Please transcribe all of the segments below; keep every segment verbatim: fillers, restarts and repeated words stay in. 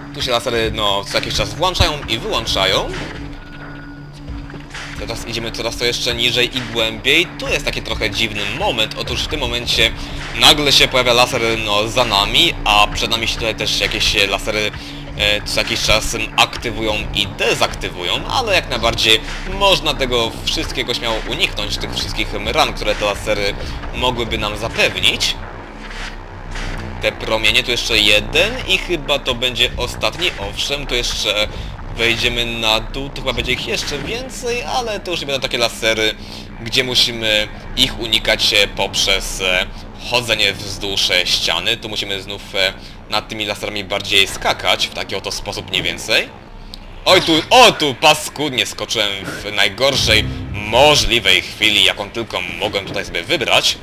Tu się lasery, no, co jakiś czas włączają i wyłączają. Teraz idziemy coraz to jeszcze niżej i głębiej. Tu jest taki trochę dziwny moment. Otóż w tym momencie nagle się pojawia laser, no, za nami, a przed nami się tutaj też jakieś lasery e, co jakiś czas aktywują i dezaktywują, ale jak najbardziej można tego wszystkiego śmiało uniknąć, tych wszystkich ran, które te lasery mogłyby nam zapewnić. Te promienie, tu jeszcze jeden i chyba to będzie ostatni. Owszem, tu jeszcze wejdziemy na dół, to chyba będzie ich jeszcze więcej, ale to już nie będą takie lasery, gdzie musimy ich unikać poprzez chodzenie wzdłuż ściany. Tu musimy znów nad tymi laserami bardziej skakać, w taki oto sposób mniej więcej. Oj tu, o tu paskudnie skoczyłem w najgorszej możliwej chwili, jaką tylko mogłem tutaj sobie wybrać.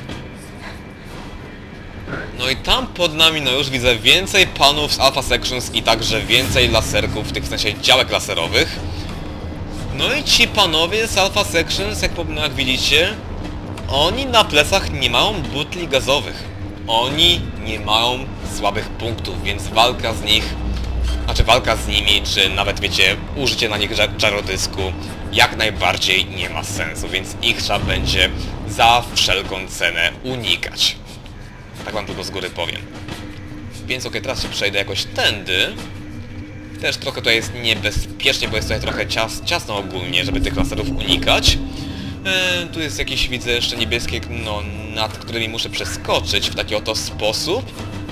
No i tam pod nami, no już widzę więcej panów z Alpha Sections i także więcej laserków, w tych w sensie działek laserowych. No i ci panowie z Alpha Sections, jak, jak widzicie, oni na plecach nie mają butli gazowych. Oni nie mają słabych punktów, więc walka z nich, znaczy walka z nimi, czy nawet wiecie, użycie na nich gyrodysku jak najbardziej nie ma sensu, więc ich trzeba będzie za wszelką cenę unikać. Tak wam tylko z góry powiem. Więc okej, teraz się przejdę jakoś tędy. Też trochę tutaj jest niebezpiecznie, bo jest tutaj trochę cias ciasno ogólnie, żeby tych laserów unikać. Eee, tu jest jakiś, widzę, jeszcze niebieskie, no, nad którymi muszę przeskoczyć w taki oto sposób.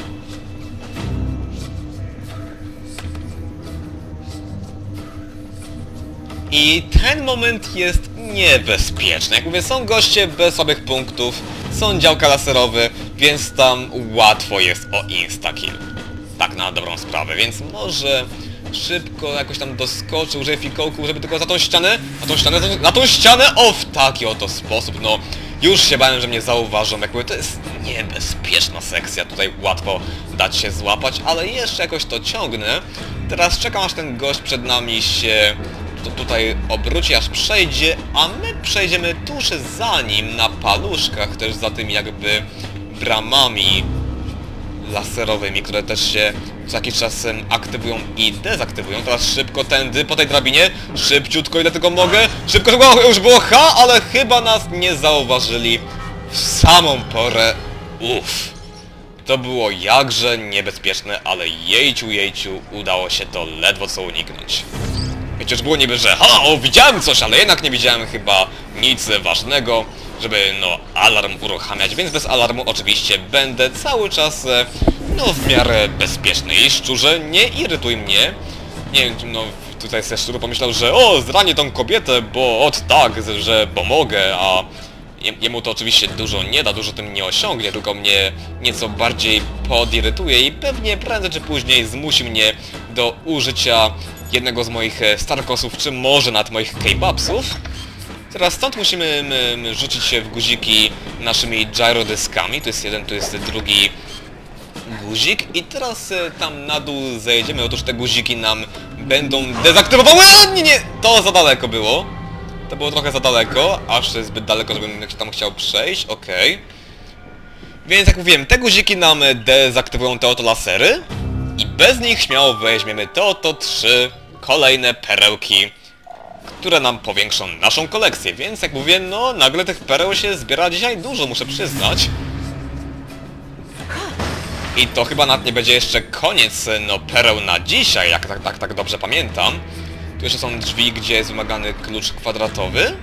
I ten moment jest niebezpieczny. Jak mówię, są goście bez słabych punktów, są działka laserowe, więc tam łatwo jest o insta-kill. Tak na dobrą sprawę, więc może szybko jakoś tam doskoczę, użyję fikołku, żeby tylko za tą ścianę, na tą ścianę, na tą ścianę, o, w taki oto sposób, no. Już się bałem, że mnie zauważą, jak mówię, to jest niebezpieczna sekcja, tutaj łatwo dać się złapać, ale jeszcze jakoś to ciągnę. Teraz czekam, aż ten gość przed nami się to tutaj obróci, aż przejdzie, a my przejdziemy tuż za nim na paluszkach, też za tymi jakby bramami laserowymi, które też się co jakiś czas aktywują i dezaktywują. Teraz szybko tędy, po tej drabinie, szybciutko ile tylko mogę, szybko, szybko, już było H, ale chyba nas nie zauważyli w samą porę. Uff. To było jakże niebezpieczne, ale jejciu, jejciu, udało się to ledwo co uniknąć. Przecież było niby, że ha, o, widziałem coś, ale jednak nie widziałem chyba nic ważnego, żeby, no, alarm uruchamiać, więc bez alarmu oczywiście będę cały czas, no, w miarę bezpieczny. I szczurze, nie irytuj mnie. Nie wiem, no, tutaj se szczur pomyślał, że o, zranię tą kobietę, bo od tak, że pomogę, a jemu to oczywiście dużo nie da, dużo tym nie osiągnie, tylko mnie nieco bardziej podirytuje i pewnie prędzej czy później zmusi mnie do użycia jednego z moich Starkosów, czy może nawet moich K-Babsów. Teraz stąd musimy m, m, rzucić się w guziki naszymi gyrodyskami. Tu jest jeden, tu jest drugi guzik. I teraz e, tam na dół zajedziemy. Otóż te guziki nam będą dezaktywowały. Nie, nie, to za daleko było. To było trochę za daleko, aż zbyt daleko, żebym tam chciał przejść. Okej. Okay. Więc jak mówiłem, te guziki nam dezaktywują te oto lasery. I bez nich śmiało weźmiemy te oto trzy kolejne perełki, które nam powiększą naszą kolekcję. Więc jak mówię, no nagle tych pereł się zbiera dzisiaj dużo, muszę przyznać. I to chyba nawet nie będzie jeszcze koniec, no, pereł na dzisiaj, jak tak, tak, tak dobrze pamiętam. Tu jeszcze są drzwi, gdzie jest wymagany klucz kwadratowy.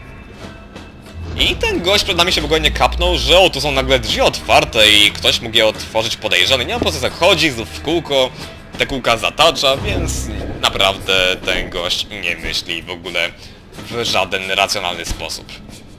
I ten gość przed nami się w ogóle nie kapnął, że o, tu są nagle drzwi otwarte i ktoś mógł je otworzyć podejrzany. Nie ma po prostu, chodzi znów w kółko, te kółka zatacza, więc naprawdę ten gość nie myśli w ogóle w żaden racjonalny sposób.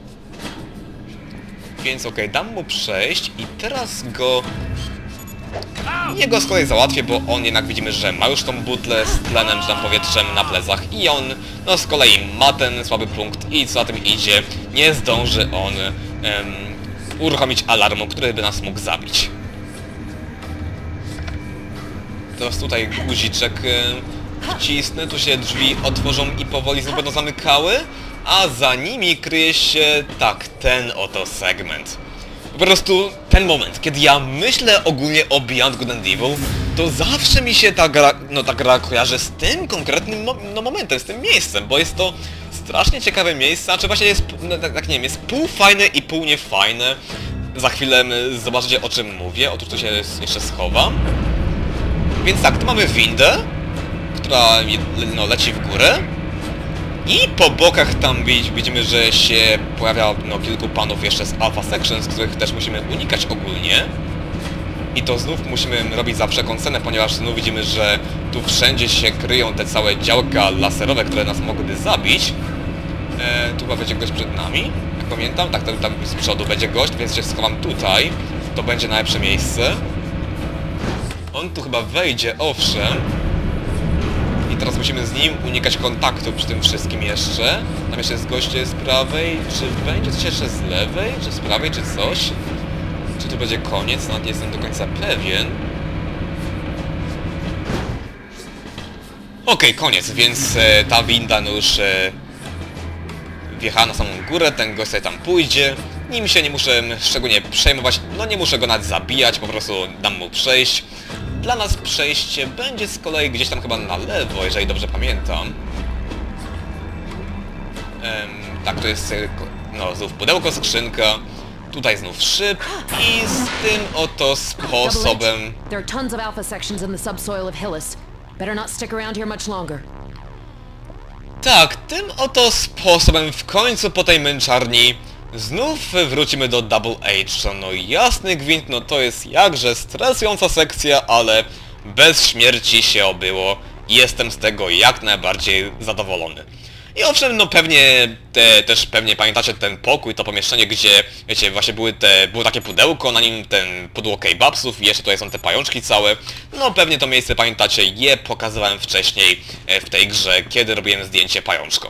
Więc okej, okay, dam mu przejść i teraz go... Jego z kolei załatwię, bo on jednak widzimy, że ma już tą butlę z tlenem czy tam powietrzem na plecach i on, no z kolei ma ten słaby punkt i co za tym idzie, nie zdąży on um, uruchomić alarmu, który by nas mógł zabić. Teraz tutaj guziczek um, wcisnę, tu się drzwi otworzą i powoli znów będą zamykały, a za nimi kryje się, tak, ten oto segment. Po prostu ten moment, kiedy ja myślę ogólnie o Beyond Good and Evil, to zawsze mi się ta gra, no ta gra kojarzy z tym konkretnym mo no, momentem, z tym miejscem, bo jest to strasznie ciekawe miejsce, czy właśnie jest, no, tak, tak nie wiem, jest pół fajne i pół niefajne. Za chwilę zobaczycie, o czym mówię, otóż tu się jeszcze schowam. Więc tak, tu mamy windę, która no, leci w górę. I po bokach tam widzimy, że się pojawia no, kilku panów jeszcze z Alpha Sections, których też musimy unikać ogólnie. I to znów musimy robić za wszelką cenę, ponieważ znów widzimy, że tu wszędzie się kryją te całe działka laserowe, które nas mogłyby zabić. E, tu chyba będzie gość przed nami, jak pamiętam. Tak, tam z przodu będzie gość, więc się schowam tutaj. To będzie najlepsze miejsce. On tu chyba wejdzie, owszem. I teraz musimy z nim unikać kontaktu przy tym wszystkim jeszcze. Tam jeszcze jest goście z prawej. Czy będzie coś jeszcze z lewej? Czy z prawej, czy coś? Czy to będzie koniec? Nawet nie jestem do końca pewien. Okej, okay, koniec, więc e, ta winda no już e, wjechała na samą górę, ten gość sobie tam pójdzie. Nim się nie muszę szczególnie przejmować, no nie muszę go nawet zabijać, po prostu dam mu przejść. Dla nas przejście będzie z kolei gdzieś tam chyba na lewo, jeżeli dobrze pamiętam. Ehm, tak, to jest no znów pudełko, skrzynka. Tutaj znów szyb i z tym oto sposobem... There are tons of Alpha Sections in the subsoil of Hillis. Better not stick around here much longer. Tak, tym oto sposobem w końcu po tej męczarni znów wrócimy do Double H. No jasny gwint, no to jest jakże stresująca sekcja, ale bez śmierci się obyło. Jestem z tego jak najbardziej zadowolony. I owszem, no pewnie te, też pewnie pamiętacie ten pokój, to pomieszczenie, gdzie, wiecie, właśnie były te, było takie pudełko, na nim ten pudło kebabsów i jeszcze tutaj są te pajączki całe. No pewnie to miejsce pamiętacie, je pokazywałem wcześniej w tej grze, kiedy robiłem zdjęcie pajączkom.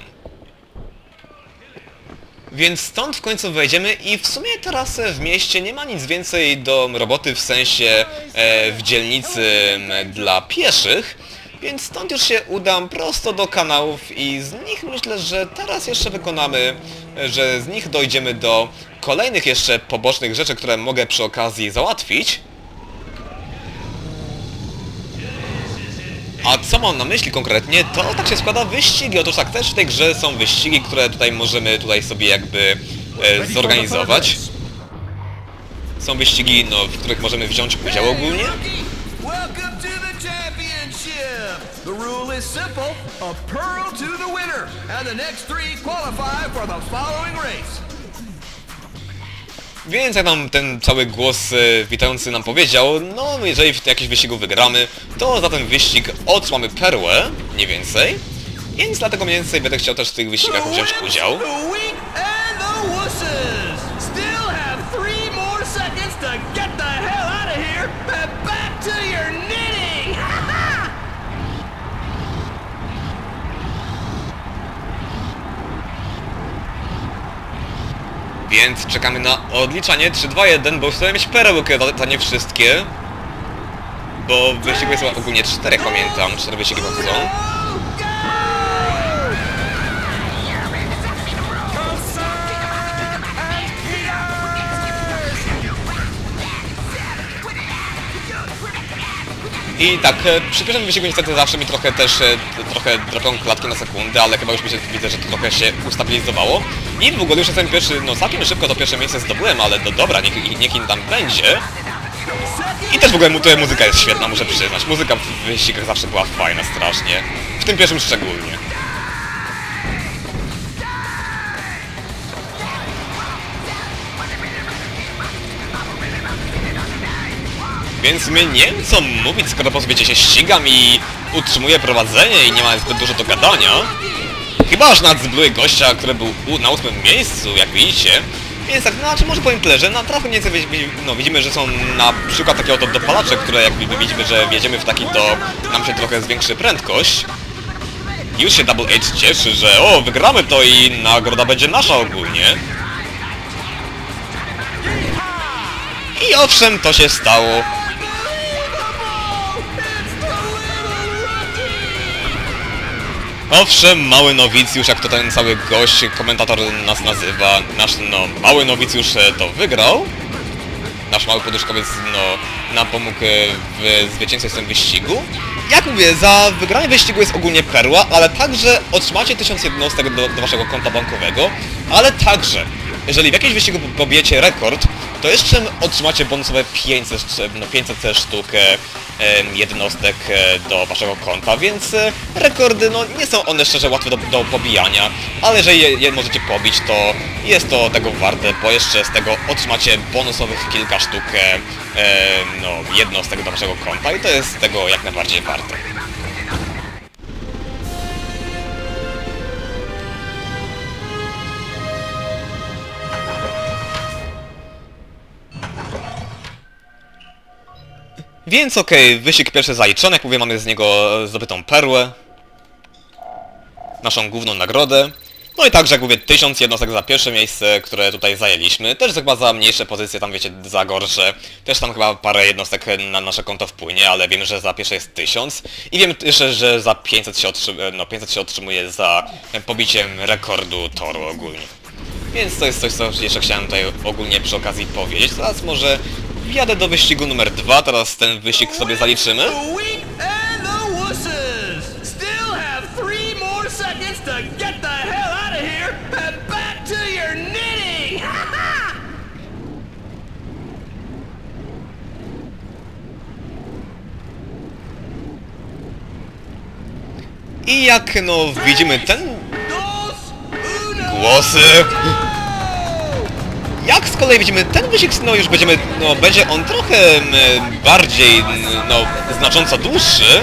Więc stąd w końcu wejdziemy i w sumie teraz w mieście nie ma nic więcej do roboty w sensie e, w dzielnicy dla pieszych. Więc stąd już się udam prosto do kanałów i z nich myślę, że teraz jeszcze wykonamy, że z nich dojdziemy do kolejnych jeszcze pobocznych rzeczy, które mogę przy okazji załatwić. A co mam na myśli konkretnie, to tak się składa wyścigi. Otóż tak, też w tej grze są wyścigi, które tutaj możemy tutaj sobie jakby e, zorganizować. Są wyścigi, no, w których możemy wziąć udział ogólnie. The rule is simple, a pearl to the winner, and the next three qualify for the following race. Więc jak nam ten cały głos e, witający nam powiedział, no jeżeli w jakiś wyścigu wygramy, to za ten wyścig otrzymamy perłę, mniej więcej. Więc dlatego mniej więcej będę chciał też w tych wyścigach wziąć udział. Więc czekamy na odliczanie trzy, dwa, jeden, bo chcemy mieć perełkę, to nie wszystkie. Bo wyścigów jest ogólnie cztery, pamiętam, cztery wyścigi są. I tak, przy pierwszym wyścigu niestety zawsze mi trochę też, trochę dropią klatki na sekundę, ale chyba już mi się, widzę, że to trochę się ustabilizowało. I w ogóle już jestem pierwszy, no całkiem szybko to pierwsze miejsce zdobyłem, ale do dobra, niech, niech im tam będzie. I też w ogóle tutaj muzyka jest świetna, muszę przyznać. Muzyka w wyścigach zawsze była fajna strasznie. W tym pierwszym szczególnie. Więc my nie wiem co mówić, skoro po sobie się ścigam i utrzymuję prowadzenie i nie ma zbyt dużo do gadania. Chyba aż nad zbluję gościa, który był na ósmym miejscu, jak widzicie. Więc tak, no, czy może powiem tyle, że na trochę nieco no, widzimy, że są na przykład takie oto dopalacze, które jakby widzimy, że wjedziemy w taki, to nam się trochę zwiększy prędkość. Już się Double H cieszy, że o, wygramy to i nagroda będzie nasza ogólnie. I owszem, to się stało. Owszem, mały nowicjusz, jak to ten cały gość, komentator nas nazywa, nasz, no, mały nowicjusz to wygrał. Nasz mały poduszkowiec, no, nam pomógł w zwycięstwie w tym wyścigu. Jak mówię, za wygranie wyścigu jest ogólnie perła, ale także otrzymacie tysiąc jednostek do, do waszego konta bankowego, ale także, jeżeli w jakimś wyścigu pobijecie rekord, to jeszcze otrzymacie bonusowe pięćset, no pięćset sztuk e, jednostek e, do waszego konta, więc e, rekordy, no nie są one szczerze łatwe do, do pobijania, ale jeżeli je, je możecie pobić, to jest to tego warte, bo jeszcze z tego otrzymacie bonusowych kilka sztuk e, e, no, jednostek do waszego konta i to jest tego jak najbardziej warte. Więc okej, okay, wyścig pierwszy zaliczony, jak mówię, mamy z niego zdobytą perłę. Naszą główną nagrodę. No i także, jak mówię, tysiąc jednostek za pierwsze miejsce, które tutaj zajęliśmy. Też chyba za mniejsze pozycje, tam wiecie, za gorsze. Też tam chyba parę jednostek na nasze konto wpłynie, ale wiemy, że za pierwsze jest tysiąc. I wiem jeszcze, że za pięćset się, otrzymuje, no, pięćset się otrzymuje za pobiciem rekordu toru ogólnie. Więc to jest coś, co jeszcze chciałem tutaj ogólnie przy okazji powiedzieć. Teraz może wjadę do wyścigu numer dwa, teraz ten wyścig sobie zaliczymy. I jak no widzimy ten... Głosy... Jak z kolei widzimy, ten wyścig, no już będziemy, no będzie on trochę m, bardziej, no znacząco dłuższy.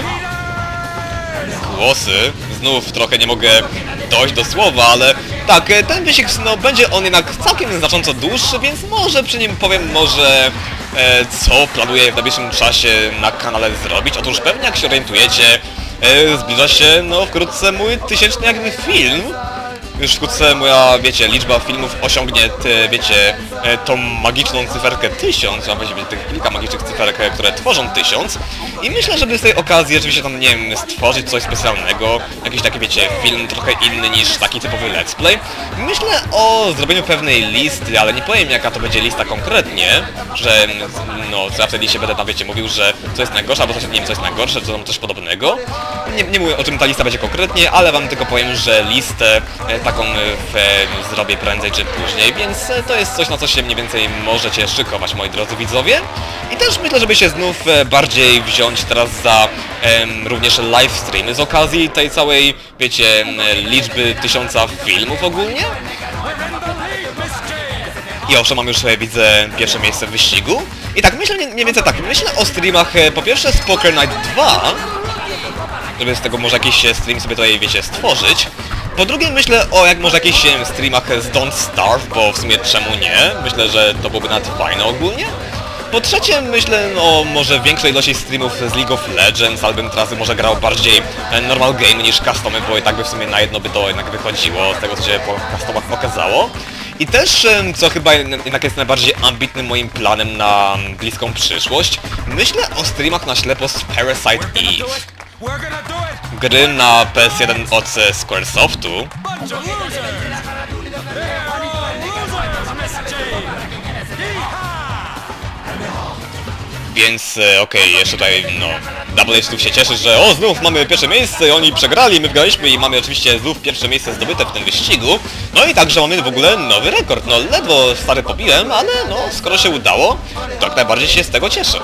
Głosy, znów trochę nie mogę dojść do słowa, ale tak, ten wyścig, no będzie on jednak całkiem znacząco dłuższy, więc może przy nim powiem może e, co planuję w najbliższym czasie na kanale zrobić. Otóż pewnie jak się orientujecie, e, zbliża się no wkrótce mój tysięczny jakby film. Już wkrótce moja, wiecie, liczba filmów osiągnie, te, wiecie, tą magiczną cyferkę tysiąc, a właściwie tych kilka magicznych cyferek, które tworzą tysiąc. I myślę, żeby z tej okazji rzeczywiście tam, nie wiem, stworzyć coś specjalnego, jakiś taki, wiecie, film trochę inny niż taki typowy let's play. Myślę o zrobieniu pewnej listy, ale nie powiem jaka to będzie lista konkretnie, że, no, co ja wtedy się będę tam, wiecie, mówił, że co jest najgorsze, albo coś, nie wiem, co jest najgorsze, czy coś podobnego. Nie, nie mówię o czym ta lista będzie konkretnie, ale wam tylko powiem, że listę taką w, zrobię prędzej czy później, więc to jest coś, na co się mniej więcej możecie szykować, moi drodzy widzowie. I też myślę, żeby się znów bardziej wziąć teraz za em, również live streamy z okazji tej całej, wiecie, liczby tysiąca filmów ogólnie. I owszem, mam już, widzę, pierwsze miejsce w wyścigu. I tak, myślę mniej więcej tak, myślę o streamach, po pierwsze z Poker Night dwa, żeby z tego może jakiś stream sobie tutaj, wiecie, stworzyć. Po drugie myślę o jak może jakichś streamach z Don't Starve, bo w sumie czemu nie? Myślę, że to byłoby nawet fajne ogólnie. Po trzecie myślę o może większej ilości streamów z League of Legends, albo teraz może grał bardziej normal game niż customy, bo i tak by w sumie na jedno by to jednak wychodziło z tego co się po customach pokazało. I też, co chyba jednak jest najbardziej ambitnym moim planem na bliską przyszłość, myślę o streamach na ślepo z Parasite Eve. Gry na P S jeden od Squaresoftu. Więc okej, okay, jeszcze tutaj no Double H tu się cieszy, że o znów mamy pierwsze miejsce, oni przegrali, my wygraliśmy i mamy oczywiście znów pierwsze miejsce zdobyte w tym wyścigu. No i także mamy w ogóle nowy rekord, no ledwo stary pobiłem, ale no skoro się udało, to jak najbardziej się z tego cieszę.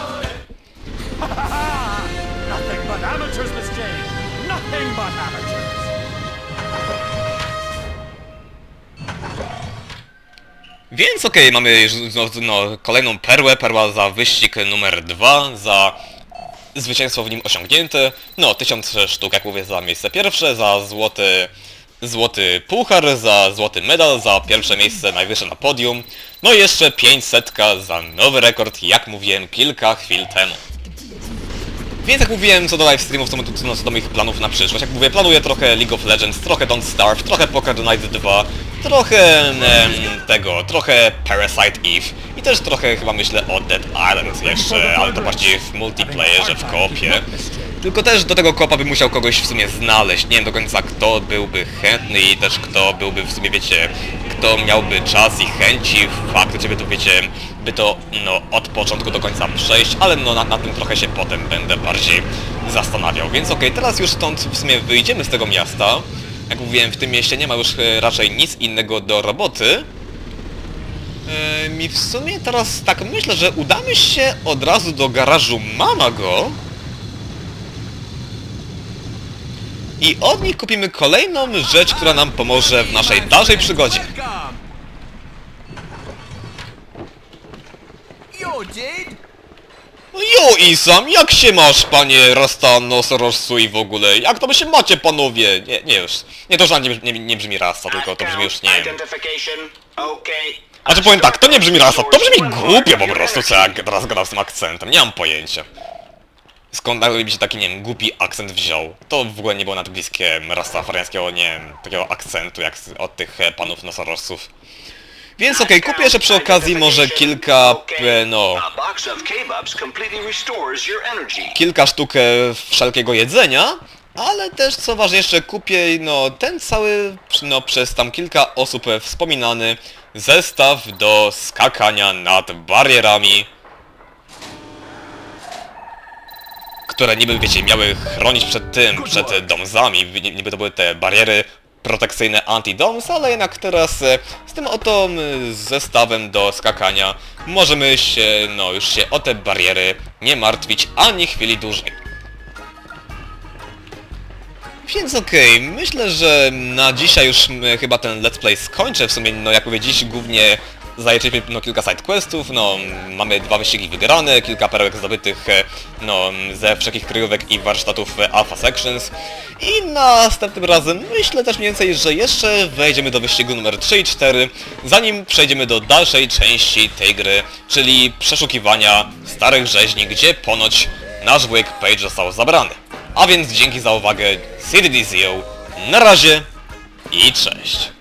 Więc okej, okay, mamy już no, no, kolejną perłę, perła za wyścig numer dwa, za zwycięstwo w nim osiągnięte. No, tysiąc sztuk, jak mówię, za miejsce pierwsze, za złoty, złoty puchar, za złoty medal, za pierwsze miejsce najwyższe na podium. No i jeszcze pięćset za nowy rekord, jak mówiłem kilka chwil temu. Więc jak mówiłem co do live streamów, co, no, co do moich planów na przyszłość, jak mówię, planuję trochę League of Legends, trochę Don't Starve, trochę Poker Night dwa, trochę em, tego, trochę Parasite Eve i też trochę chyba myślę o Dead Island jeszcze, ale to bardziej w multiplayerze, w koopie. Tylko też do tego koopa by musiał kogoś w sumie znaleźć, nie wiem do końca kto byłby chętny i też kto byłby w sumie, wiecie, kto miałby czas i chęci, fakt, żeby tu wiecie, by to, no, od początku do końca przejść, ale no, na, na tym trochę się potem będę bardziej zastanawiał. Więc okej, okay, teraz już stąd w sumie wyjdziemy z tego miasta. Jak mówiłem, w tym mieście nie ma już e, raczej nic innego do roboty. E, mi w sumie teraz tak myślę, że udamy się od razu do garażu Mamago. I od nich kupimy kolejną rzecz, która nam pomoże w naszej dalszej przygodzie. Jo, Isam, jak się masz, panie Rastanosauruszu i w ogóle? Jak to by się macie, panowie? Nie, nie już. Nie, to, że nie, nie, nie brzmi Rasta, tylko to brzmi już, nie wiem. A czy powiem tak, to nie brzmi Rasta, to brzmi głupio po prostu, co ja teraz gadam z tym akcentem. Nie mam pojęcia. Skąd nagle mi się taki, nie wiem, głupi akcent wziął? To w ogóle nie było nawet bliskie rastafariańskiego, nie wiem, takiego akcentu jak od tych panów nosorożców. Więc okej, okay, kupię jeszcze przy okazji może kilka, no... Kilka sztuk wszelkiego jedzenia, ale też co ważniejsze kupię, no, ten cały, no, przez tam kilka osób wspominany zestaw do skakania nad barierami, które niby, wiecie, miały chronić przed tym, przed domzami, niby to były te bariery protekcyjne anti-doms, ale jednak teraz z tym oto zestawem do skakania możemy się, no, już się o te bariery nie martwić ani chwili dłużej. Więc okej, okay, myślę, że na dzisiaj już chyba ten let's play skończę. W sumie, no jak mówię, dziś głównie zajęliśmy no, kilka sidequestów, no mamy dwa wyścigi wygrane, kilka perełek zdobytych no, ze wszelkich kryjówek i warsztatów Alpha Sections. I następnym razem myślę też mniej więcej, że jeszcze wejdziemy do wyścigu numer trzy i cztery, zanim przejdziemy do dalszej części tej gry, czyli przeszukiwania starych rzeźni, gdzie ponoć nasz łyk Page został zabrany. A więc dzięki za uwagę, C D D Z O, na razie i cześć!